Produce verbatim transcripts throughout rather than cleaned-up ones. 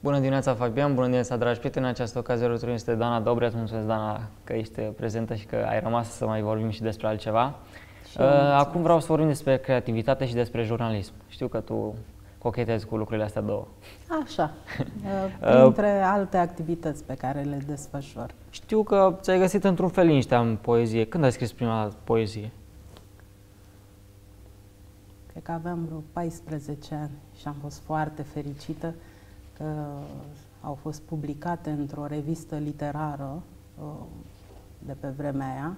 Bună dimineața, Fabian! Bună dimineața, dragi prieteni! În această ocazie alături este Dana Dobrea. Îți mulțumesc, Dana, că ești prezentă și că ai rămas să mai vorbim și despre altceva. Și Acum vreau să vorbim despre creativitate și despre jurnalism. Știu că tu cochetezi cu lucrurile astea două. Așa, printre alte activități pe care le desfășor. Știu că ți-ai găsit într-un fel liniștea în poezie. Când ai scris prima dată poezie? Cred că aveam vreo paisprezece ani și am fost foarte fericită că au fost publicate într-o revistă literară de pe vremea aia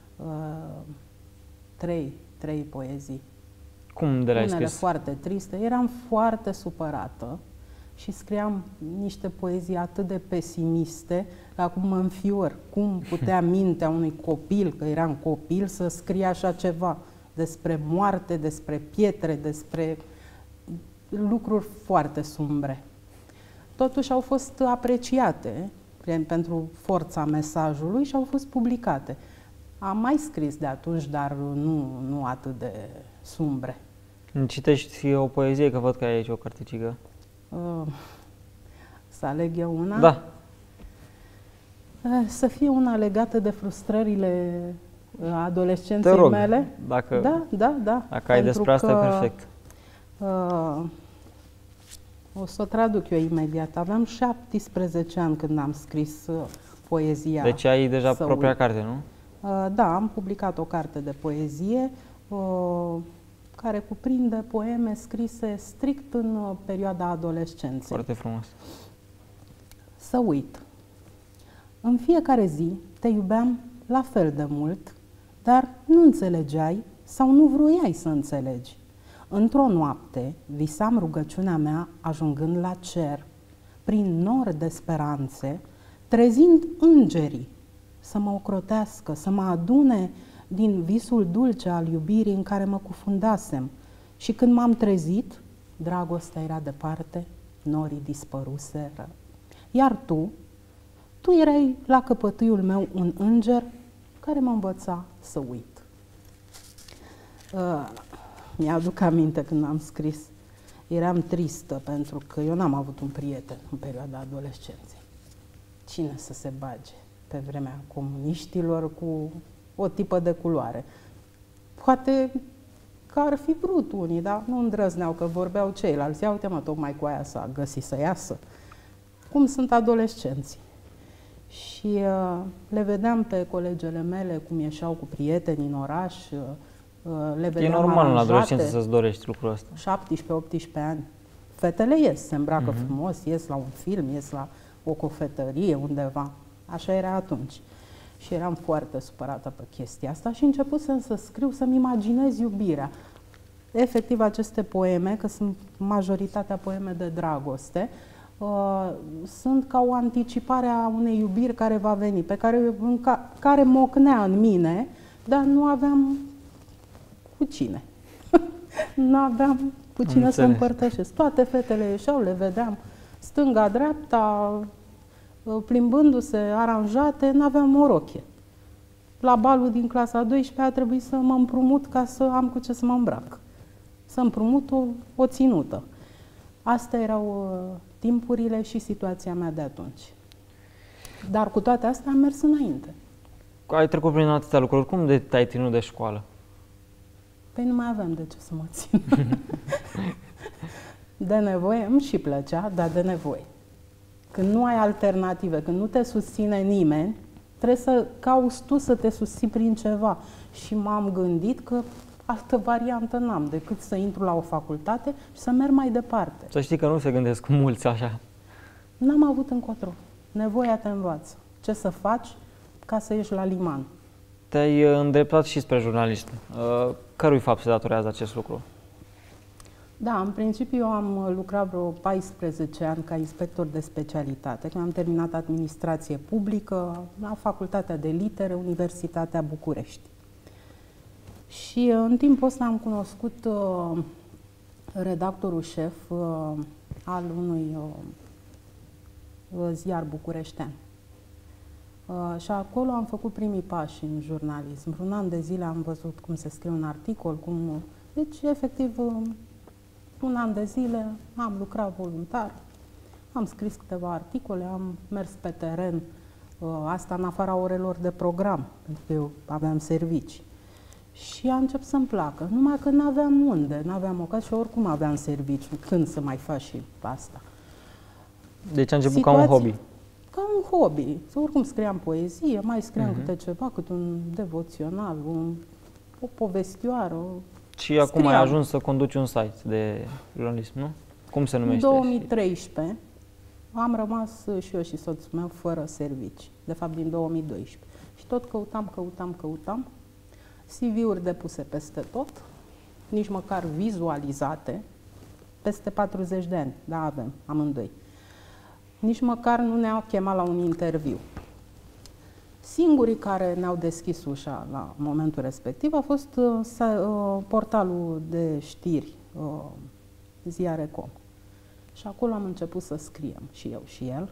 trei, trei poezii. Cum de le-ai Unele scris? foarte triste. Eram foarte supărată și scriam niște poezii atât de pesimiste, că acum mă înfior. Cum putea mintea unui copil, că eram copil, să scrie așa ceva despre moarte, despre pietre, despre lucruri foarte sumbre. Totuși au fost apreciate pentru forța mesajului și au fost publicate. Am mai scris de atunci, dar nu, nu atât de sumbre. Îmi citești o poezie, că văd că ai aici o carticică. Uh, să aleg eu una? Da. Uh, să fie una legată de frustrările adolescenței Te rog, mele. Dacă, da, da, da. Dacă ai despre asta, perfect. Uh, o să o traduc eu imediat. Aveam șaptesprezece ani când am scris uh, poezia. Deci ai deja Să propria uit. carte, nu? Uh, da, am publicat o carte de poezie uh, care cuprinde poeme scrise strict în uh, perioada adolescenței. Foarte frumos. Să uit. În fiecare zi te iubeam la fel de mult, dar nu înțelegeai sau nu vroiai să înțelegi. Într-o noapte visam rugăciunea mea ajungând la cer, prin nori de speranțe, trezind îngerii să mă ocrotească, să mă adune din visul dulce al iubirii în care mă cufundasem. Și când m-am trezit, dragostea era departe, norii dispăruseră. Iar tu, tu erai la căpătâiul meu un înger care mă învăța să uit. Uh, Mi-aduc aminte când am scris. Eram tristă pentru că eu n-am avut un prieten în perioada adolescenței. Cine să se bage pe vremea comuniștilor cu o tipă de culoare? Poate că ar fi vrut unii, dar nu îndrăzneau, că vorbeau ceilalți. Ia uite mă, tocmai cu aia s-a găsit să iasă. Cum sunt adolescenții. Și uh, le vedeam pe colegele mele cum ieșeau cu prieteni în oraș, uh, le vedeam E normal în aranjate. adolescență să-ți dorești lucrul ăsta. șaptesprezece optsprezece ani. Fetele ies, se îmbracă Mhm. frumos, ies la un film, ies la o cofetărie undeva. Așa era atunci. Și eram foarte supărată pe chestia asta și începusem să scriu, să-mi imaginez iubirea. Efectiv, aceste poeme, că sunt majoritatea poeme de dragoste, uh, sunt ca o anticipare a unei iubiri care va veni, pe care, în ca, care mocnea în mine, dar nu aveam cu cine. Nu aveam cu cine să împărtășesc. Toate fetele ieșeau, le vedeam stânga-dreapta, plimbându-se, aranjate, n-aveam o rochie. La balul din clasa a douăsprezecea a trebuit să mă împrumut ca să am cu ce să mă îmbrac. Să împrumut o, o ținută. Astea erau uh, timpurile și situația mea de atunci. Dar cu toate astea am mers înainte. Ai trecut prin atâtea lucruri. Cum de te-ai ținut de școală? Păi nu mai aveam de ce să mă țin. De nevoie, îmi și plăcea, dar de nevoie. Când nu ai alternative, când nu te susține nimeni, trebuie să cauți tu să te susții prin ceva. Și m-am gândit că altă variantă n-am decât să intru la o facultate și să merg mai departe. Să știi că nu se gândesc mulți așa. N-am avut încotro. Nevoia te învață. Ce să faci ca să ieși la liman. Te-ai îndreptat și spre jurnalist. Cărui fapt se datorează acest lucru? Da, în principiu eu am lucrat vreo paisprezece ani ca inspector de specialitate, când am terminat administrație publică la Facultatea de Litere, Universitatea București. Și în timpul ăsta am cunoscut uh, redactorul șef uh, al unui uh, ziar bucureștean. Uh, și acolo am făcut primii pași în jurnalism. Vreun an de zile am văzut cum se scrie un articol, cum... Deci, efectiv, uh, un an de zile am lucrat voluntar Am scris câteva articole, am mers pe teren, asta în afara orelor de program, pentru că eu aveam servici. Și a început să-mi placă, numai că n-aveam unde, n-aveam ocazie și oricum aveam serviciu, când să mai faci și asta. Deci a început Situații, ca un hobby. Ca un hobby. Oricum scriam poezie, mai scriam uh-huh. câte ceva, câte un devoțional, un, o povestioară. Și scriam. Acum ai ajuns să conduci un site de jurnalism, nu? Cum se numește? În două mii treisprezece am rămas și eu și soțul meu fără servici, de fapt din două mii doisprezece. Și tot căutam, căutam, căutam, C V-uri depuse peste tot, nici măcar vizualizate, peste patruzeci de ani, da, avem, amândoi. Nici măcar nu ne-au chemat la un interviu. Singurii care ne-au deschis ușa la momentul respectiv a fost uh, portalul de știri, uh, Ziare.com. Și acolo am început să scriem, și eu și el.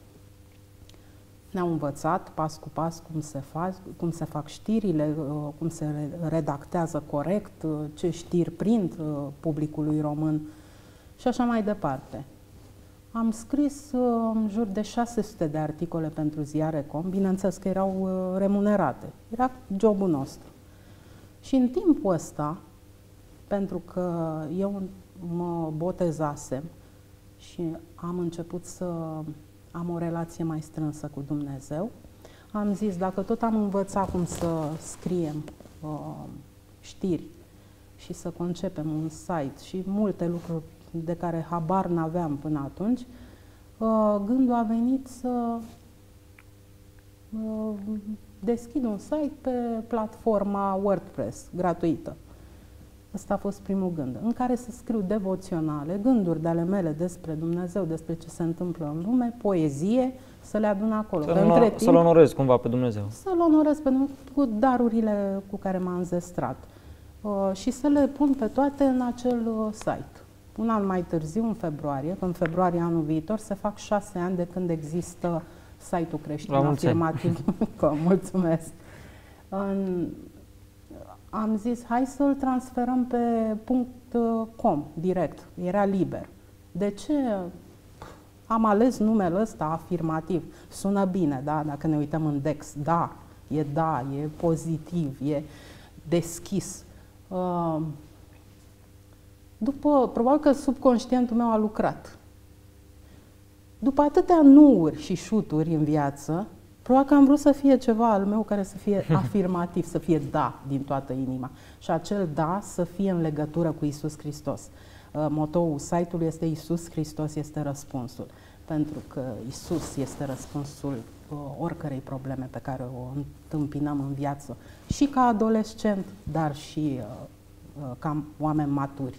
Ne-au învățat pas cu pas cum se fac, cum se fac știrile, uh, cum se redactează corect, uh, ce știri prind uh, publicului român și așa mai departe. Am scris uh, în jur de șase sute de articole pentru Ziare.com, bineînțeles că erau uh, remunerate. Era jobul nostru. Și în timpul ăsta, pentru că eu mă botezasem și am început să am o relație mai strânsă cu Dumnezeu, am zis, dacă tot am învățat cum să scriem uh, știri și să concepem un site și multe lucruri de care habar n-aveam până atunci, uh, gândul a venit să uh, deschid un site pe platforma WordPress, gratuită. Ăsta a fost primul gând, în care să scriu devoționale, gânduri de ale mele despre Dumnezeu, despre ce se întâmplă în lume, poezie, să le adun acolo. Să-l să onorez cumva pe Dumnezeu. Să-L onorez pe Dumnezeu cu darurile cu care m-a înzestrat uh, și să le pun pe toate în acel uh, site. Un an mai târziu, în februarie, că în februarie anul viitor se fac șase ani de când există site-ul creștin afirmativ. Mulțumesc! În, am zis, hai să-l transferăm pe .com direct, era liber. De ce am ales numele ăsta afirmativ? Sună bine, da? Dacă ne uităm în Dex, da, e da, e pozitiv, e deschis. Uh, După, probabil că subconștientul meu a lucrat. După atâtea nu-uri și șuturi în viață, probabil că am vrut să fie ceva al meu care să fie afirmativ, să fie da din toată inima. Și acel da să fie în legătură cu Iisus Hristos. Motoul site-ului este Iisus Hristos este răspunsul. Pentru că Iisus este răspunsul oricărei probleme pe care o întâmpinăm în viață. Și ca adolescent, dar și ca oameni maturi.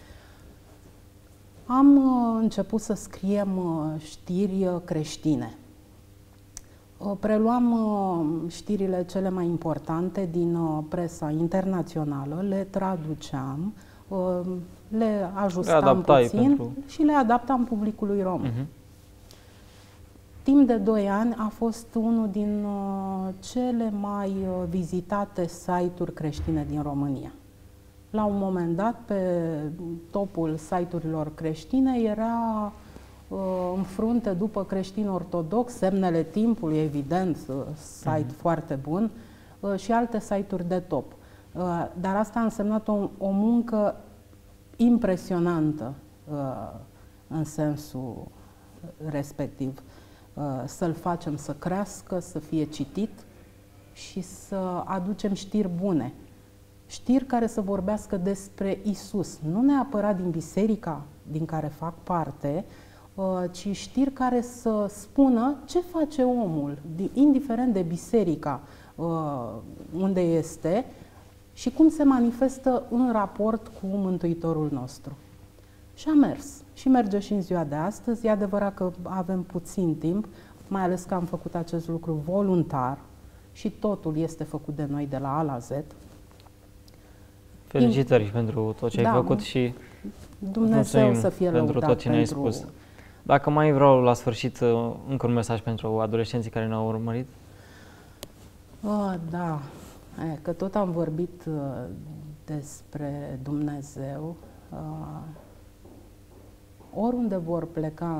Am uh, început să scriem uh, știri uh, creștine. Uh, preluam uh, știrile cele mai importante din uh, presa internațională, le traduceam, uh, le ajustam le puțin pentru... și le adaptam publicului român. Uh-huh. Timp de doi ani a fost unul din uh, cele mai uh, vizitate site-uri creștine din România. La un moment dat, pe topul site-urilor creștine, era uh, în frunte după creștin ortodox, Semnele Timpului, evident, uh, site mm-hmm. foarte bun, uh, și alte site-uri de top. Uh, dar asta a însemnat o, o muncă impresionantă uh, în sensul respectiv. Uh, să-l facem să crească, să fie citit și să aducem știri bune. Știri care să vorbească despre Isus, nu neapărat din biserica din care fac parte, ci știri care să spună ce face omul, indiferent de biserica unde este și cum se manifestă în raport cu Mântuitorul nostru. Și a mers. Și merge și în ziua de astăzi. E adevărat că avem puțin timp, mai ales că am făcut acest lucru voluntar și totul este făcut de noi de la A la Z. Felicitări pentru tot ce da, ai făcut și Dumnezeu să fie pentru tot ce ne-ai pentru... spus. Dacă mai vreau la sfârșit încă un mesaj pentru adolescenții care ne-au urmărit. Oh, da, e, că tot am vorbit uh, despre Dumnezeu. Uh, oriunde vor pleca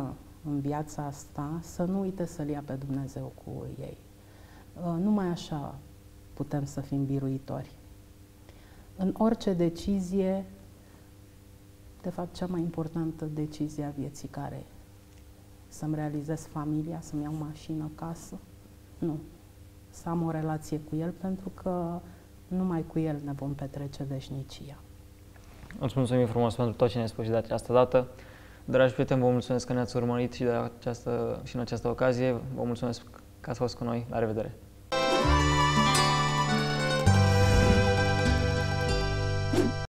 în viața asta să nu uite să-L ia pe Dumnezeu cu ei. Numai așa putem să fim biruitori. În orice decizie, de fapt, cea mai importantă decizie a vieții care e? Să-mi realizez familia, să-mi iau mașină, casă? Nu. Să am o relație cu El, pentru că numai cu El ne vom petrece veșnicia. Îți mulțumim frumos pentru tot ce ne-ai spus și de această dată. Dragi prieteni, vă mulțumesc că ne-ați urmărit și, de această, și în această ocazie. Vă mulțumesc că ați fost cu noi. La revedere!